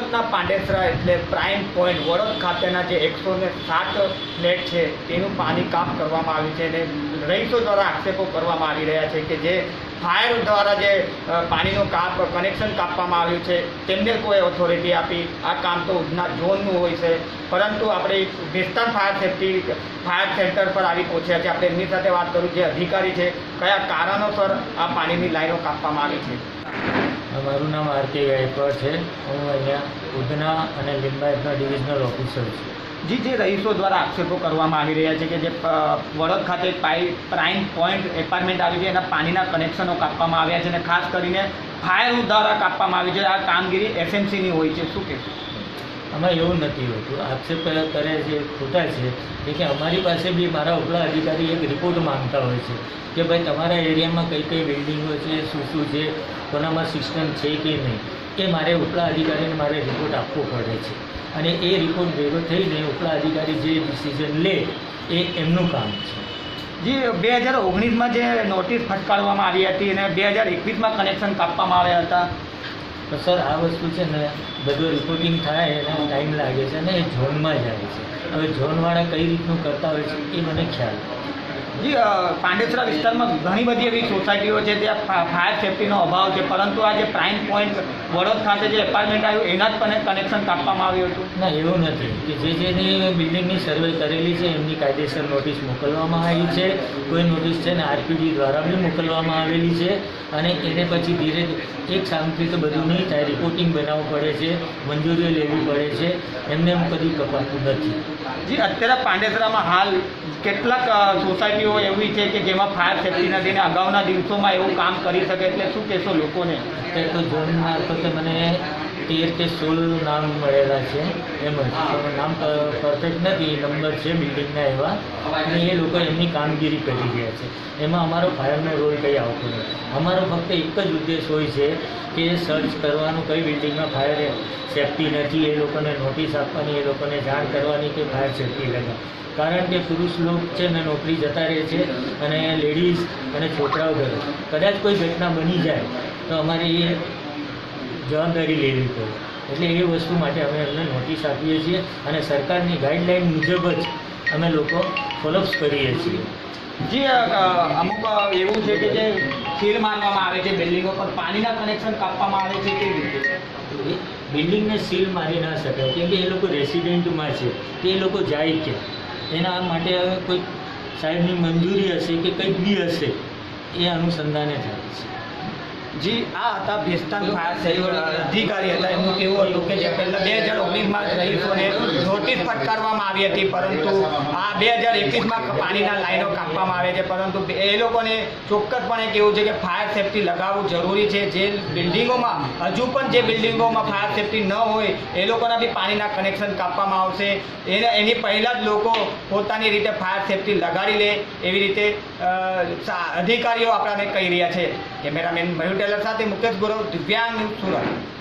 સુરतना પાંડેસરા એટલે prime point Vadod ખાતેના જે 107 ફ્લેટ છે તેનું પાણી કાપ કરવામાં આવ્યું છે અને રહીશો દ્વારા આક્ષેપો કરવામાં આવી રહ્યા છે કે જે ફાયર દ્વારા જે પાણીનો કનેક્શન કાપવામાં આવ્યું છે તેમને કોઈ ઓથોરિટી આપી આ કામ તો ઉધના ઝોનનું હોય છે, પરંતુ આપણે વેસ્ટર્ન ફાયર સેન્ટર પર આવી પહોંચ્યા છે। આપણે એમની સાથે વાત કરું જે અધિકારી છે, કયા કારણોસર આ પાણીની લાઈનો કાપવામાં આવી છે। મારું નામ આરકે ગાયકવાડ છે। હું અહીંયા ઉધના અને લિંબાયતના ડિવિઝનલ ઓફિસર છું। जी જે રહીશો દ્વારા આક્ષેપો કરવામાં આવી રહ્યા છે કે જે વડોદ ખાતે પ્રાઇમ પોઈન્ટ એપાર્ટમેન્ટ આવી છે એના પાણીના કનેક્શનો કાપવામાં આવ્યા છે અને ખાસ કરીને ફાયર દ્વારા કાપવામાં આવી છે, આ કામગીરી એસએમસીની હોય છે, શું કહેશો? આમાં એવું નથી હોતું। આક્ષેપ કરે છે ખોટા છે કે અમારી પાસે બી મારા ઉપલા અધિકારી એક રિપોર્ટ માંગતા હોય છે કે ભાઈ તમારા એરિયામાં કઈ કઈ બિલ્ડિંગો છે, શું છે, કોનામાં સિસ્ટમ છે કે નહીં, એ મારે ઉપલા અધિકારીને મારે રિપોર્ટ આપવો પડે છે અને એ રિપોર્ટ ભેગો થઈને ઉપલા અધિકારી જે ડિસિઝન લે એ એમનું કામ છે। જી 2019માં જે નોટિસ ફટકારવામાં આવી હતી અને 2021માં કનેક્શન કાપવામાં આવ્યા હતા, તો સર આ વસ્તુ છે ને બધું રિપોર્ટિંગ થાય એને ટાઈમ લાગે છે અને એ ઝોનમાં જાય છે। હવે ઝોનવાળા કઈ રીતનું કરતા હોય છે એ મને ખ્યાલ નથી। જી પાંડેસરા વિસ્તારમાં ઘણી બધી એવી સોસાયટીઓ છે ત્યાં ફાયર સેફ્ટીનો અભાવ છે, પરંતુ આ જે પ્રાઇમ પોઈન્ટ વડોદ ખાતે જે એપાર્ટમેન્ટ આવ્યું એના જ પણ કનેક્શન કાપવામાં આવ્યું હતું। ના, એવું નથી કે જેની બિલ્ડિંગની સર્વે કરેલી છે એમની કાયદેસર નોટિસ મોકલવામાં આવી છે। કોઈ નોટિસ છે ને આરપીડી દ્વારા બી મોકલવામાં આવેલી છે અને એને પછી ધીરે એક સામગ્રી તો બધું નહીં થાય, રિપોર્ટિંગ બનાવવું પડે છે, મંજૂરીઓ લેવી પડે છે, એમને એમ કદી કપાતું નથી। જી અત્યારે પાંડેસરામાં હાલ કેટલાક સોસાયટીઓ એવી છે કે જેમાં ફાયર સેફ્ટી નથી ને અગાઉના દિવસોમાં એવું કામ કરી શકે, એટલે શું કહેશો લોકોને? અત્યારે તો ઝોન મારફતે મને 13 કે 16 નામ મળેલા છે, એમ જ નામ પરફેક્ટ નથી, નંબર છે બિલ્ડિંગના એવા, અને એ લોકો એમની કામગીરી કરી રહ્યા છે। એમાં અમારો ફાયરનો રોલ કંઈ આવતો નથી। અમારો ફક્ત એક જ ઉદ્દેશ હોય છે કે સર્ચ કરવાનું, કઈ બિલ્ડિંગમાં ફાયર સેફ્ટી નથી એ લોકોને નોટિસ આપવાની, એ લોકોને જાણ કરવાની કે ફાયર સેફ્ટી લગાવ। કારણ કે પુરુષ લોક છે ને નોકરી જતા રહે છે અને લેડીઝ અને છોકરાઓ ઘરે, કદાચ કોઈ ઘટના બની જાય તો અમારે એ જવાબદારી લેવી પડે, એટલે એ વસ્તુ માટે અમે એમને નોટિસ આપીએ છીએ અને સરકારની ગાઈડલાઇન મુજબ જ અમે લોકો ફોલોઅપ્સ કરીએ છીએ। જી અમુક એવું છે કે જે સીલ મારવામાં આવે છે બિલ્ડિંગો પર, પાણીના કનેક્શન કાપવામાં આવે છે, કેવી રીતે? બિલ્ડિંગને સીલ મારી ના શકાય કેમ કે એ લોકો રેસિડેન્ટમાં છે, તે એ લોકો જાય કે એના માટે હવે કોઈ સાહેબની મંજૂરી હશે કે કંઈક બી હશે એ અનુસંધાને થાય છે। જી આ હતા વેસ્ટર્ન ફાયર અધિકારી હતા, એમનું કેવું હતું કે જે પહેલાં 2019માં રહીશોને નોટિસ ફટકારવામાં આવી હતી, પરંતુ આ 2021માં પાણીના લાઈનો કાપવામાં આવે છે, પરંતુ એ લોકોને ચોક્કસપણે કેવું છે કે ફાયર સેફ્ટી લગાવવું જરૂરી છે। જે બિલ્ડિંગોમાં હજુ પણ જે બિલ્ડિંગોમાં ફાયર સેફ્ટી ન હોય એ લોકોના બી પાણીના કનેક્શન કાપવામાં આવશે, એની પહેલાં જ લોકો પોતાની રીતે ફાયર સેફ્ટી લગાડી લે એવી રીતે અધિકારીઓ આપણાને કહી રહ્યા છે। કેમેરામેન મયુર ટેલર સાથે મુકેશ ગૌરવ, દિવ્યાંગ ન્યૂઝ, સુરત।